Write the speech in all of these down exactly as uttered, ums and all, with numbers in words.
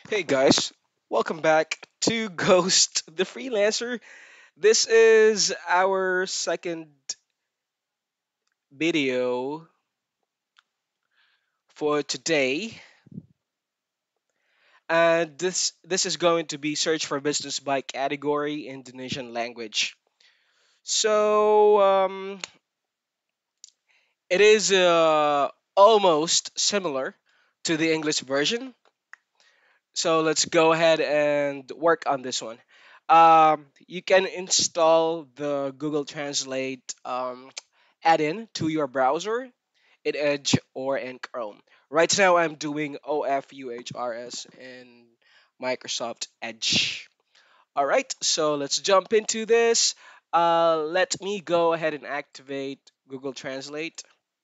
Hey guys, welcome back to Ghost the Freelancer. This is our second video for today, and this this is going to be search for business by category in Indonesian language. So um, it is uh, almost similar to the English version. So let's go ahead and work on this one. Um, you can install the Google Translate um, add-in to your browser in Edge or in Chrome. Right now, I'm doing O F U H R S in Microsoft Edge. All right, so let's jump into this. Uh, let me go ahead and activate Google Translate.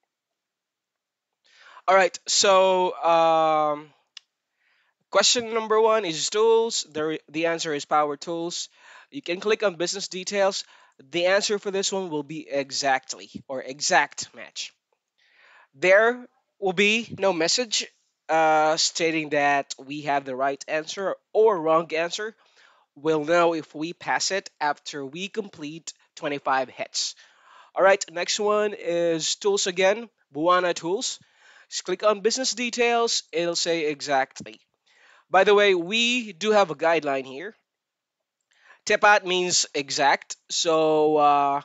All right, so um, question number one is tools. The, the answer is power tools. You can click on business details. The answer for this one will be exactly or exact match. There will be no message uh, stating that we have the right answer or wrong answer. We'll know if we pass it after we complete twenty-five hits. All right, next one is tools again. Buana tools. Just click on business details. It'll say exactly. By the way, we do have a guideline here. Tepat means exact. So uh,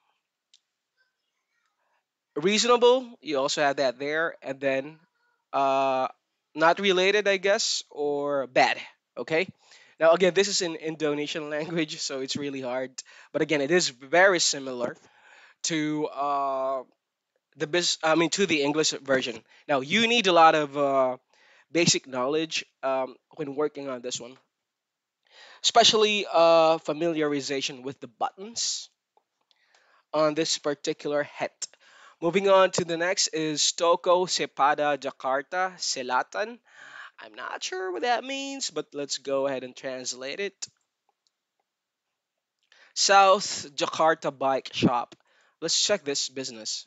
reasonable, you also have that there. And then uh, not related, I guess, or bad. Okay. Now, again, this is in Indonesian language, so it's really hard. But again, it is very similar to uh, the bis- I mean, to the English version. Now, you need a lot of uh, basic knowledge um, when working on this one, especially uh, familiarization with the buttons on this particular het. Moving on to the next is Toko Sepada Jakarta Selatan. I'm not sure what that means, but let's go ahead and translate it. South Jakarta Bike Shop. Let's check this business.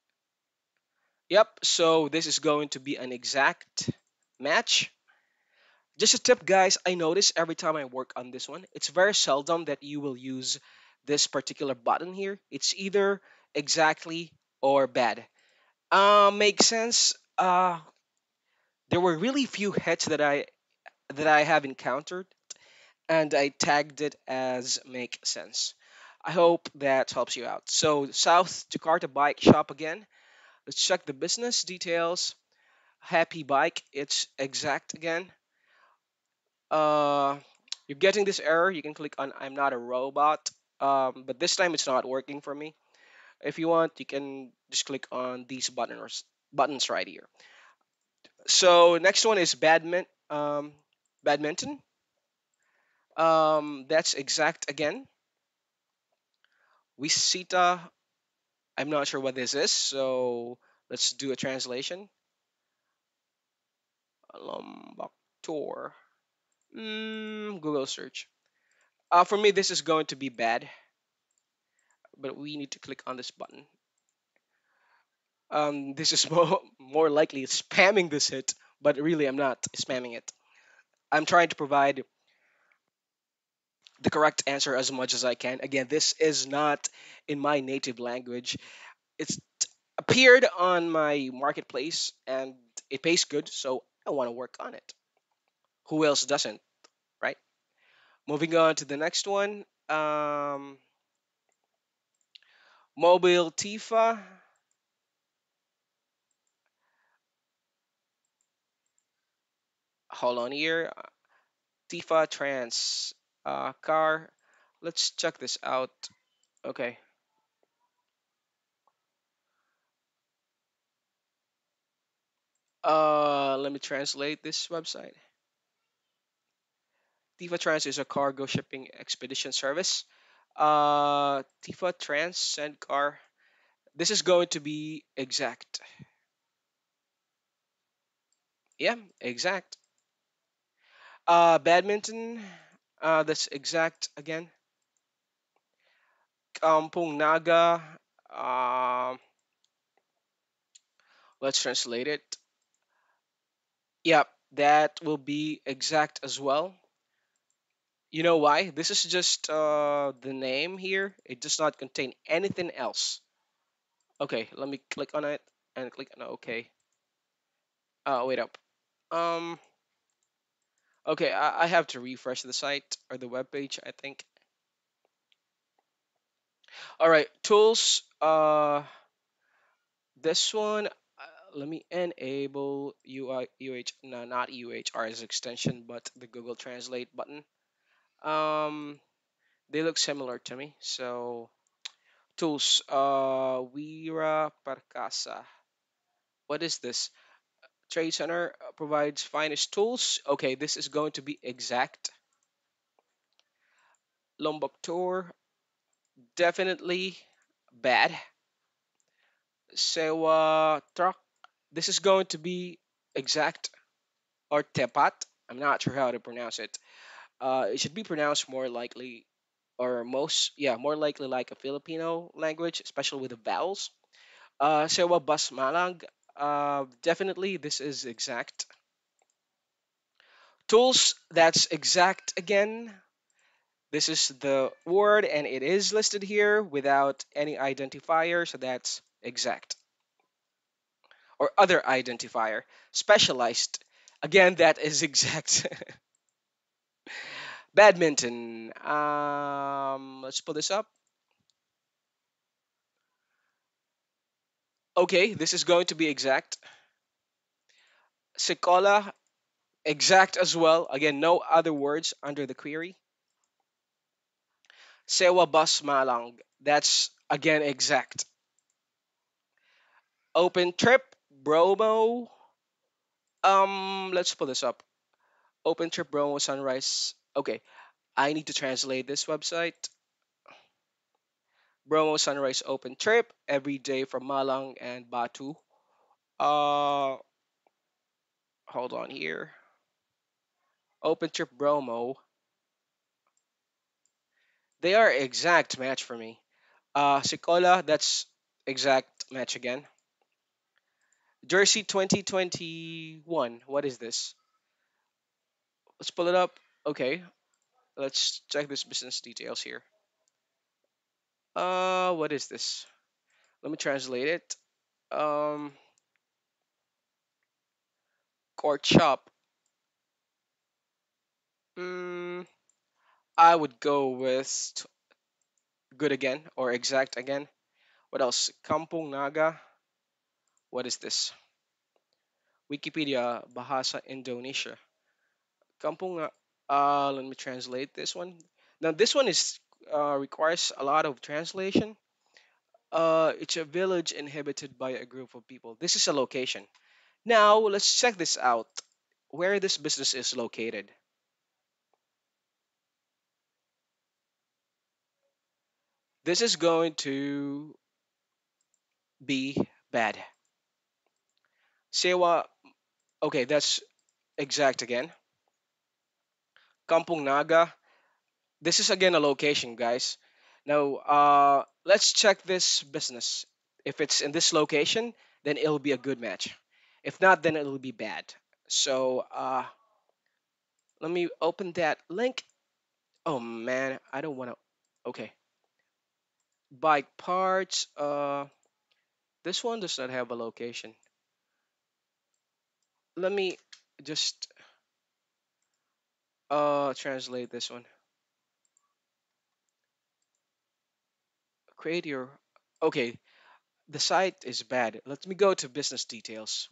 Yep, so this is going to be an exact match. Just a tip, guys, I notice every time I work on this one, it's very seldom that you will use this particular button here. It's either exactly or bad. Uh, makes sense. Uh, there were really few hits that I that I have encountered, and I tagged it as make sense. I hope that helps you out. So South Jakarta Bike Shop again. Let's check the business details. Happy Bike. It's exact again. Uh, you're getting this error. You can click on I'm not a robot. Um, but this time it's not working for me. If you want, you can just click on these buttons buttons right here. So next one is badminton. Um, badminton. Um, that's exact again. Wisita. I'm not sure what this is, so let's do a translation. Lombok tour. Mm, Google search. Uh, for me, this is going to be bad, but we need to click on this button. Um, this is more, more likely spamming this hit, but really I'm not spamming it. I'm trying to provide the correct answer as much as I can. Again, this is not in my native language. It's appeared on my marketplace and it pays good, so I want to work on it. Who else doesn't, right? Moving on to the next one. Um, Mobile Tifa. Hold on here. Tifa Trans uh, car. Let's check this out. Okay. Uh, let me translate this website. Tifa Trans is a cargo shipping expedition service. Uh, Tifa Trans send car. This is going to be exact. Yeah, exact. Uh, badminton. Uh, that's exact again. Kampung Naga. Um, let's translate it. Yep. That will be exact as well. You know why? This is just uh, the name here. It does not contain anything else. Okay, let me click on it and click on OK. Uh, wait up. Um, okay, I, I have to refresh the site or the web page, I think. All right, tools. Uh, this one. Uh, let me enable U I, U H, no, not U H R S extension, but the Google Translate button. Um, they look similar to me. So tools. Uh, Wira Perkasa. What is this? Trade Center uh, provides finest tools. Okay, this is going to be exact. Lombok Tour, definitely bad. Sewa Truck, this is going to be exact. Or Tepat, I'm not sure how to pronounce it. Uh, it should be pronounced more likely, or most, yeah, more likely like a Filipino language, especially with the vowels. Uh, Sewa Bas Malang, uh, definitely this is exact. Tools, that's exact again. This is the word and it is listed here without any identifier, so that's exact. Or other identifier, specialized. Again, that is exact. Badminton. Um, let's pull this up. Okay, this is going to be exact. Sekolah, exact as well. Again, no other words under the query. Sewa bus malang. That's again exact. Open trip, Bromo. Um, let's pull this up. Open trip Bromo Sunrise. Okay, I need to translate this website. Bromo Sunrise Open trip every day from Malang and Batu. Uh, hold on here. Open trip Bromo. They are exact match for me. Uh, Sikola, that's exact match again. Jersey twenty twenty-one. What is this? Let's pull it up. Okay, let's check this business details here. Uh, what is this? Let me translate it. Um, court shop. Mm, I would go with t- good again or exact again. What else? Kampung Naga. What is this? Wikipedia Bahasa Indonesia. Kampung Na- uh let me translate this one. Now this one is uh, requires a lot of translation. Uh it's a village inhabited by a group of people. This is a location. Now let's check this out. Where this business is located. This is going to be bad. Sewa, okay, that's exact again. Kampung Naga. This is again a location, guys. Now, uh, let's check this business. If it's in this location, then it'll be a good match. If not, then it'll be bad. So, uh, let me open that link. Oh man, I don't want to. Okay, bike parts. Uh, this one does not have a location. Let me just uh translate this one. Create your. Okay, the site is bad. Let me go to business details.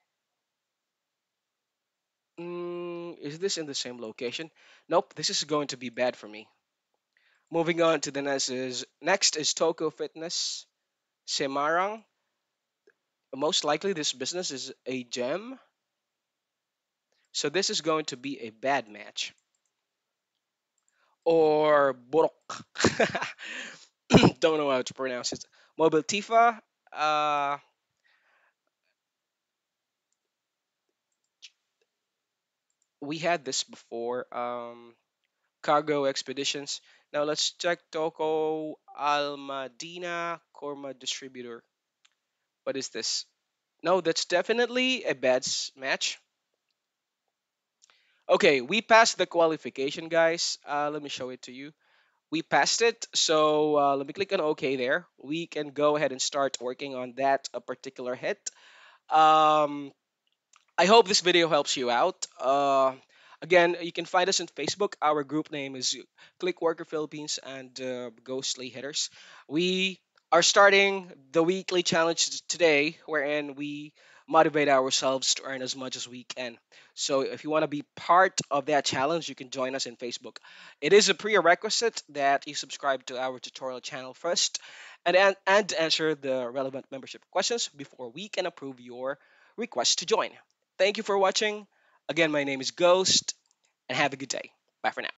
Mm, is this in the same location? Nope, this is going to be bad for me. Moving on to the next is next is Toko Fitness Semarang. Most likely this business is a gem, so this is going to be a bad match. Or Borok. Don't know how to pronounce it. Mobile Tifa. Uh, we had this before. Um, cargo expeditions. Now let's check Toko Almadina Korma Distributor. What is this? No, that's definitely a bad s- match. Okay, we passed the qualification, guys. Uh, let me show it to you. We passed it. So uh, let me click on OK there. We can go ahead and start working on that a particular hit. Um, I hope this video helps you out. Uh, again, you can find us on Facebook. Our group name is Click Worker Philippines and uh, Ghostly Hitters. We are starting the weekly challenge t- today, wherein we motivate ourselves to earn as much as we can. So, if you want to be part of that challenge, you can join us in Facebook. It is a prerequisite that you subscribe to our tutorial channel first and, and, and answer the relevant membership questions before we can approve your request to join. Thank you for watching. Again, my name is Ghost, and have a good day. Bye for now.